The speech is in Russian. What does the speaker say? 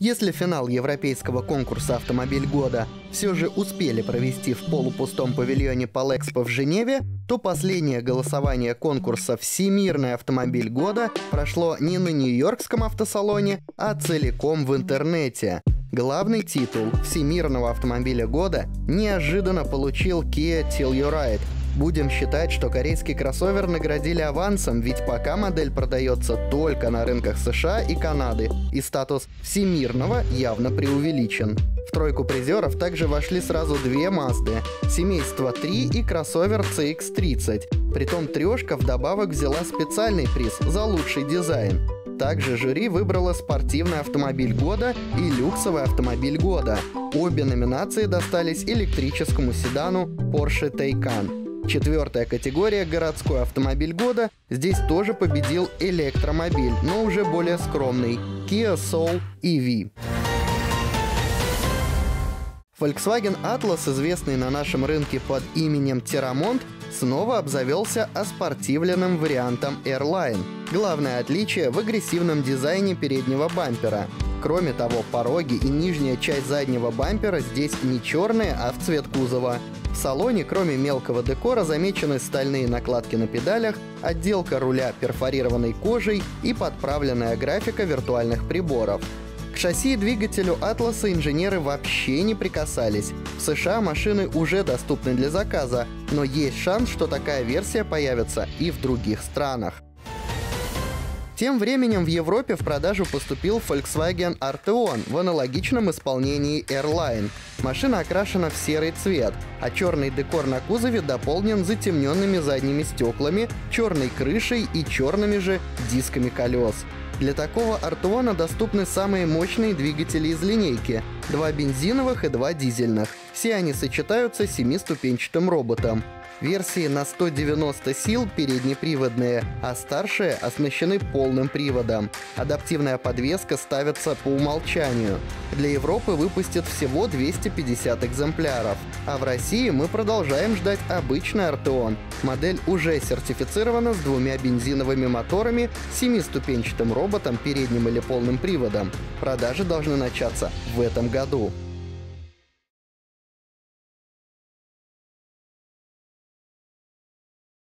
Если финал европейского конкурса «Автомобиль года» все же успели провести в полупустом павильоне Полэкспо в Женеве, то последнее голосование конкурса «Всемирный автомобиль года» прошло не на Нью-Йоркском автосалоне, а целиком в интернете. Главный титул «Всемирного автомобиля года» неожиданно получил Kia Telluride. Будем считать, что корейский кроссовер наградили авансом, ведь пока модель продается только на рынках США и Канады, и статус всемирного явно преувеличен. В тройку призеров также вошли сразу две Mazda, семейство 3 и кроссовер CX-30. Притом трешка вдобавок взяла специальный приз за лучший дизайн. Также жюри выбрало спортивный автомобиль года и люксовый автомобиль года. Обе номинации достались электрическому седану Porsche Taycan. Четвертая категория «Городской автомобиль года». Здесь тоже победил электромобиль, но уже более скромный – Kia Soul EV. Volkswagen Atlas, известный на нашем рынке под именем Terramont, снова обзавелся оспортивленным вариантом Airline. Главное отличие в агрессивном дизайне переднего бампера. Кроме того, пороги и нижняя часть заднего бампера здесь не черные, а в цвет кузова. В салоне, кроме мелкого декора, замечены стальные накладки на педалях, отделка руля перфорированной кожей и подправленная графика виртуальных приборов. К шасси и двигателю Атласа инженеры вообще не прикасались. В США машины уже доступны для заказа, но есть шанс, что такая версия появится и в других странах. Тем временем в Европе в продажу поступил Volkswagen Arteon в аналогичном исполнении Airline. Машина окрашена в серый цвет, а черный декор на кузове дополнен затемненными задними стеклами, черной крышей и черными же дисками колес. Для такого Arteon доступны самые мощные двигатели из линейки – 2 бензиновых и 2 дизельных. Все они сочетаются с 7-ступенчатым роботом. Версии на 190 сил переднеприводные, а старшие оснащены полным приводом. Адаптивная подвеска ставится по умолчанию. Для Европы выпустят всего 250 экземпляров. А в России мы продолжаем ждать обычный Arteon. Модель уже сертифицирована с 2 бензиновыми моторами, 7-ступенчатым роботом, передним или полным приводом. Продажи должны начаться в этом году.